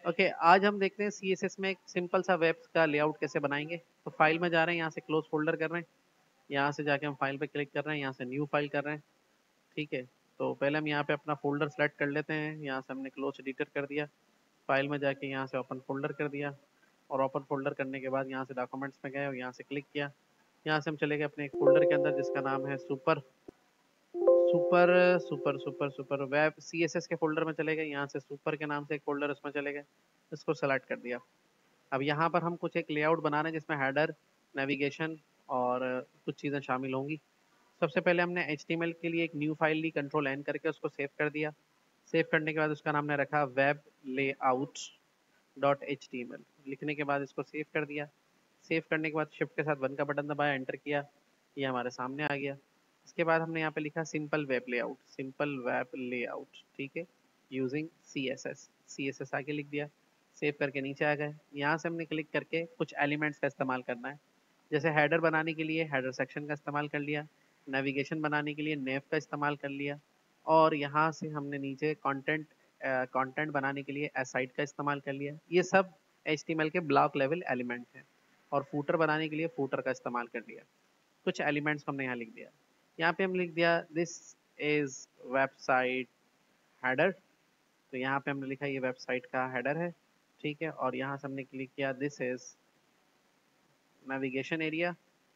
Okay, आज हम देखते हैं CSS में एक सिंपल सा वेब का लेआउट कैसे बनाएंगे। तो फाइल में जा रहे हैं, यहाँ से क्लोज फोल्डर कर रहे हैं, यहाँ से जाके हम फाइल पे क्लिक कर रहे हैं, यहाँ से न्यू फाइल कर रहे हैं। ठीक है, तो पहले हम यहाँ पे अपना फोल्डर सेलेक्ट कर लेते हैं। यहाँ से हमने क्लोज एडिटर कर दिया, फाइल में जाके यहाँ से ओपन फोल्डर कर दिया, और ओपन फोल्डर करने के बाद यहाँ से डॉक्यूमेंट्स में गए और यहाँ से क्लिक किया। यहाँ से हम चले गए अपने एक फोल्डर के अंदर जिसका नाम है super super super super super web CSS के फोल्डर में चले गए। यहाँ से सुपर के नाम से एक फोल्डर उसमें चले गए, इसको सेलेक्ट कर दिया। अब यहाँ पर हम कुछ एक लेआउट बना रहे हैं जिसमें हेडर, नेविगेशन और कुछ चीज़ें शामिल होंगी। सबसे पहले हमने HTML के लिए एक न्यू फाइल ली, कंट्रोल N करके उसको सेव कर दिया। सेव करने के बाद उसका नाम ने रखा वेब लेआउट डॉट HTML। लिखने के बाद इसको सेव कर दिया। सेव करने के बाद शिफ्ट के साथ 1 का बटन दबाया, एंटर किया, ये हमारे सामने आ गया। इसके बाद हमने यहाँ पे लिखा simple web layout, simple web layout, ठीक है, यूजिंग CSS आगे लिख दिया। सेव करके नीचे आ गए। यहाँ से हमने क्लिक करके कुछ एलिमेंट्स का इस्तेमाल करना है। जैसे हेडर बनाने के लिए हेडर सेक्शन का इस्तेमाल कर लिया, नेविगेशन बनाने के लिए नेव का इस्तेमाल कर लिया, और यहाँ से हमने नीचे कंटेंट बनाने के लिए एसाइड का इस्तेमाल कर लिया। ये सब HTML के ब्लॉक लेवल एलिमेंट हैं। और फूटर बनाने के लिए फूटर का इस्तेमाल कर लिया। कुछ एलिमेंट्स हमने यहाँ लिख दिया। यहाँ पे हम लिख दिया दिस इज वेबसाइट हेडर। तो यहाँ पे हमने लिखा ये वेबसाइट का हेडर है, ठीक है। और यहाँ से हमने क्लिक किया दिस इज नेविगेशन एरिया,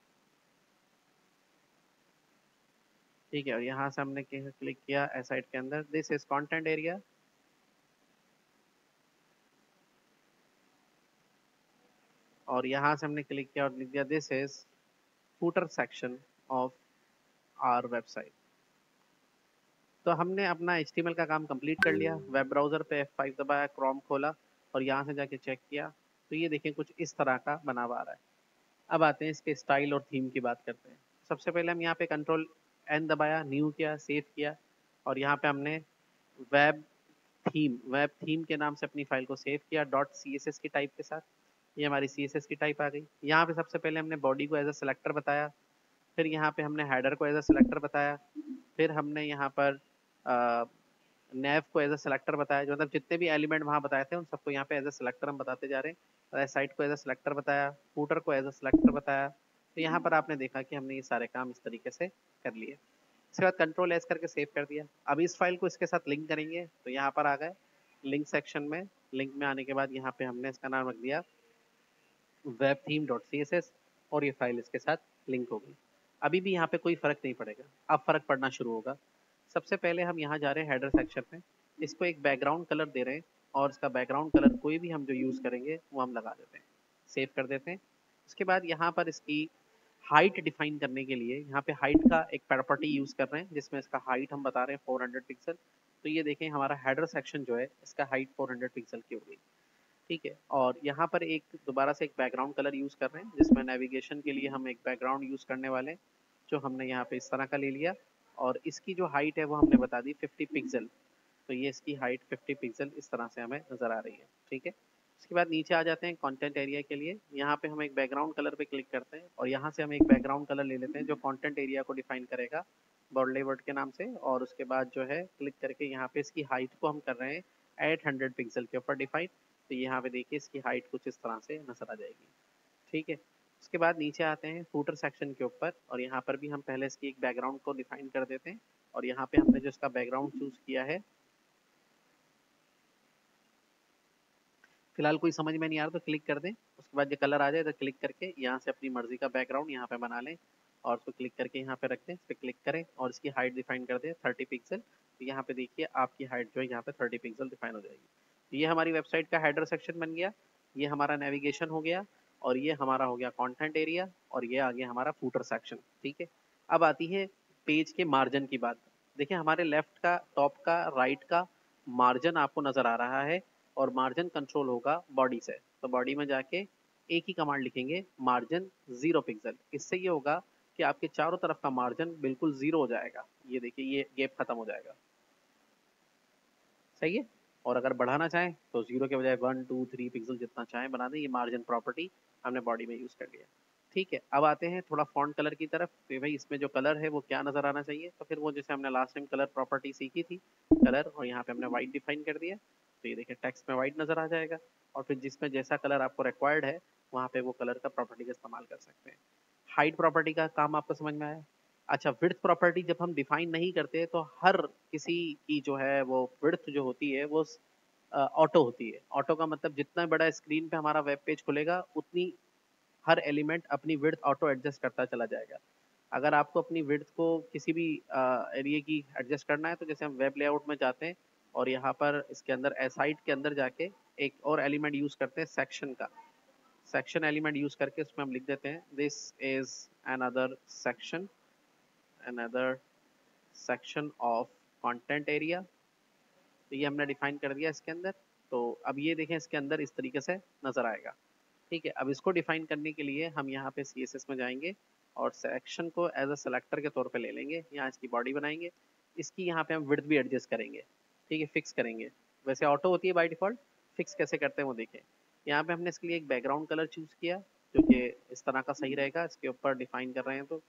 ठीक है। और यहाँ से हमने क्लिक किया एसाइड के अंदर दिस इज कंटेंट एरिया, और यहाँ से हमने क्लिक किया और लिख दिया this is footer section of our website. तो हमने अपना HTML का काम कंप्लीट कर लिया। वेब ब्राउज़र पे F5 दबाया, क्रोम खोला और यहाँ से जाके चेक किया, तो ये देखें कुछ इस तरह का बना हुआ आ रहा है। अब आते हैं इसके स्टाइल और थीम की बात करते हैं। सबसे पहले हम यहाँ पे कंट्रोल N दबाया, न्यू किया, सेव किया, और यहाँ पे हमने वेब थीम के नाम से अपनी फाइल को सेव किया डॉट CSS की टाइप के साथ। ये हमारी CSS की टाइप आ गई। यहाँ पे सबसे पहले हमने बॉडी को एज अ सेलेक्टर बताया, फिर यहाँ पे हमने हेडर को एज अ सेलेक्टर बताया, फिर हमने यहाँ पर नेव को एज अ सेलेक्टर बताया। जो मतलब जितने भी एलिमेंट वहाँ बताए थे उन सबको यहाँ पे एज अ सेलेक्टर हम बताते जा रहे हैं। साइट को एज अ सेलेक्टर बताया, फूटर को एज अ सेलेक्टर बताया। तो यहाँ पर आपने देखा कि हमने ये सारे काम इस तरीके से कर लिए। इसके बाद कंट्रोल एस करके सेव कर दिया। अब इस फाइल को इसके साथ लिंक करेंगे, तो यहाँ पर आ गए लिंक सेक्शन में। लिंक में आने के बाद यहाँ पे हमने इसका नाम रख दिया वेब थीम डॉट CSS, और ये फाइल इसके साथ लिंक हो गई। अभी भी यहाँ पे कोई फर्क नहीं पड़ेगा, अब फर्क पड़ना शुरू होगा। सबसे पहले हम यहाँ जा रहे हैं हेडर सेक्शन में, इसको एक बैकग्राउंड कलर दे रहे हैं, और इसका बैकग्राउंड कलर कोई भी हम जो यूज़ करेंगे वो हम लगा देते हैं, सेव कर देते हैं। उसके बाद यहाँ पर इसकी हाइट डिफाइन करने के लिए यहाँ पे हाइट का एक प्रॉपर्टी यूज़ कर रहे हैं, जिसमें इसका हाइट हम बता रहे हैं 400 पिक्सल। तो ये देखें हमारा हेडर सेक्शन जो है इसका हाइट 400 पिक्सल की हो गई, ठीक है। और यहाँ पर एक दोबारा से एक बैकग्राउंड कलर यूज़ कर रहे हैं, जिसमें नेविगेशन के लिए हम एक बैकग्राउंड यूज़ करने वाले हैं, जो हमने यहाँ पे इस तरह का ले लिया। और इसकी जो हाइट है वो हमने बता दी 50 पिक्सल। तो ये इसकी हाइट 50 पिक्सल इस तरह से हमें नज़र आ रही है, ठीक है। उसके बाद नीचे आ जाते हैं कंटेंट एरिया के लिए। यहाँ पे हम एक बैकग्राउंड कलर पे क्लिक करते हैं, और यहाँ से हम एक बैकग्राउंड कलर ले लेते हैं जो कंटेंट एरिया को डिफाइन करेगा बॉर्डले वर्ड के नाम से। और उसके बाद जो है क्लिक करके यहाँ पे इसकी हाइट को हम कर रहे हैं 800 पिक्सल के ऊपर डिफाइन। तो यहाँ पे देखिए इसकी हाइट कुछ इस तरह से नजर आ जाएगी, ठीक है। उसके बाद नीचे आते हैं फूटर सेक्शन के ऊपर, और यहाँ पर भी हम पहले इसकी एक बैकग्राउंड को डिफाइन कर देते हैं। और यहाँ पे हमने जो इसका बैकग्राउंड चूज किया है, फिलहाल कोई समझ में नहीं आ रहा तो क्लिक कर दें। उसके बाद जो कलर आ जाए तो क्लिक करके यहाँ से अपनी मर्जी का बैकग्राउंड यहाँ पे बना लें, और उसको क्लिक करके यहाँ पे रख दें, इस पर क्लिक करें और इसकी हाइट डिफाइन कर दें 30 पिक्सल। तो यहाँ पे देखिए आपकी हाइट जो है यहाँ पे 30 पिक्सल डिफाइन हो जाएगी। तो ये हमारी वेबसाइट का हेडर सेक्शन बन गया, ये हमारा नेविगेशन हो गया, और ये हमारा हो गया कंटेंट एरिया, और ये आ गया हमारा फूटर सेक्शन, ठीक है। अब आती है पेज के मार्जिन की बात। देखिए हमारे लेफ्ट का, टॉप का, राइट का मार्जिन आपको नजर आ रहा है, और मार्जिन कंट्रोल होगा बॉडी से। तो बॉडी में जाके एक ही कमांड लिखेंगे, मार्जिन 0 पिक्सल। इससे ये होगा कि आपके चारों तरफ का मार्जिन बिल्कुल 0 हो जाएगा। ये देखिए ये गैप खत्म हो जाएगा, सही है। और अगर बढ़ाना चाहें तो 0 के बजाय 1 2 3 पिक्सल जितना चाहें बना दें। ये मार्जिन प्रॉपर्टी हमने बॉडी में यूज़ कर लिया, ठीक है। अब आते हैं थोड़ा फॉन्ट कलर की तरफ। तो भाई इसमें जो कलर है वो क्या नज़र आना चाहिए, तो फिर वो जैसे हमने लास्ट टाइम कलर प्रॉपर्टी सीखी थी, कलर, और यहाँ पे हमने वाइट डिफाइन कर दिया। तो ये देखिए टेक्स्ट में वाइट नज़र आ जाएगा, और फिर जिसमें जैसा कलर आपको रिक्वायर्ड है वहाँ पे वो कलर का प्रॉपर्टी का इस्तेमाल कर सकते हैं। हाइट प्रॉपर्टी का काम आपको समझ में आया। अच्छा, विड्थ प्रॉपर्टी जब हम डिफाइन नहीं करते तो हर किसी की जो है वो विड्थ जो होती है वो ऑटो होती है। ऑटो का मतलब जितना बड़ा स्क्रीन पे हमारा वेब पेज खुलेगा उतनी हर एलिमेंट अपनी विड्थ ऑटो एडजस्ट करता चला जाएगा। अगर आपको अपनी विड्थ को किसी भी एरिया की एडजस्ट करना है तो जैसे हम वेब लेआउट में जाते हैं और यहाँ पर इसके अंदर एसाइड के अंदर जाके एक और एलिमेंट यूज करते हैं सेक्शन का। सेक्शन एलिमेंट यूज करके उसमें हम लिख देते हैं this is another section, another section of content area. तो ये हमने डिफाइन कर दिया इसके अंदर। तो अब ये देखें इसके अंदर इस तरीके से नजर आएगा। ठीक है, अब इसको डिफाइन करने के लिए हम यहाँ पे CSS में जाएंगे और सेक्शन को एज अ सेलेक्टर के तौर पे ले लेंगे। यहाँ इसकी बॉडी बनाएंगे, इसकी यहाँ पे हम विड्थ भी एडजस्ट करेंगे। ठीक है, फिक्स करेंगे। वैसे ऑटो होती है बाय डिफॉल्ट, फिक्स कैसे करते हैं वो देखें। यहाँ पे हमने इसके लिए एक बैकग्राउंड कलर चूज किया जो कि इस तरह का सही रहेगा। इसके ऊपर डिफाइन कर रहे हैं तो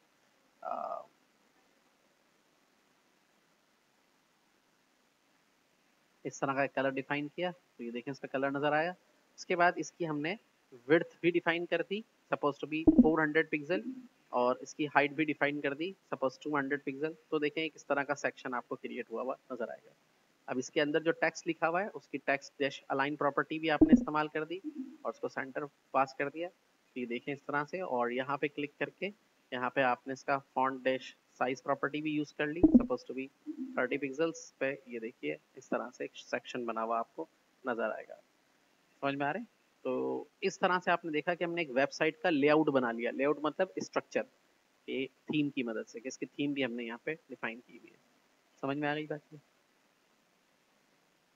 इस तरह का कलर डिफाइन किया, तो ये देखें इसका कलर नजर आया। उसके बाद इसकी हमने विड्थ भी डिफाइन कर दी, सपोज टू बी 400 पिक्सल, और इसकी हाइट भी डिफाइन कर दी सपोज 200 पिक्सल। तो देखें एक इस तरह का सेक्शन आपको क्रिएट हुआ हुआ नजर आएगा। अब इसके अंदर जो टेक्स्ट लिखा हुआ है उसकी टेक्स्ट डैश अलाइन प्रॉपर्टी भी आपने इस्तेमाल कर दी और उसको सेंटर पास कर दिया। तो ये देखें इस तरह से, और यहाँ पे क्लिक करके यहाँ पे आपने इसका फॉन्ट डैश साइज प्रॉपर्टी भी यूज कर ली सपोज टू बी 30 पिक्सल्स पे। ये देखिए इस तरह से एक सेक्शन बना हुआ आपको नजर आएगा। समझ में आ रहे हैं? तो इस तरह से आपने देखा कि हमने एक वेबसाइट का लेआउट बना लिया। लेआउट मतलब स्ट्रक्चर, एक थीम की मदद से, कि इसकी थीम भी हमने यहाँ पे डिफाइन की हुई है। समझ में आ गई बात?